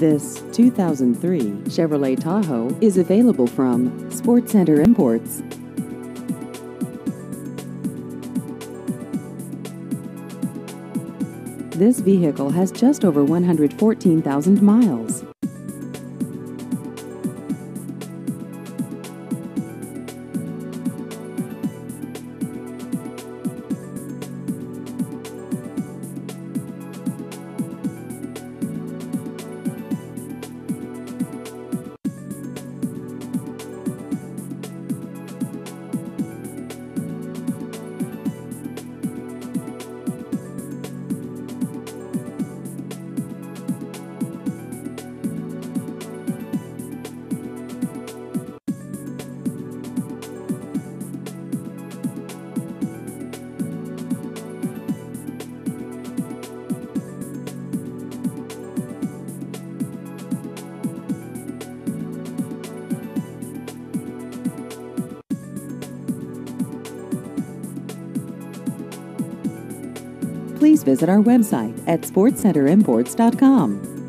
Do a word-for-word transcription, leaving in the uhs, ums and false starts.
This two thousand three Chevrolet Tahoe is available from Sports Center Imports. This vehicle has just over one hundred fourteen thousand miles. Please visit our website at sports center imports dot com.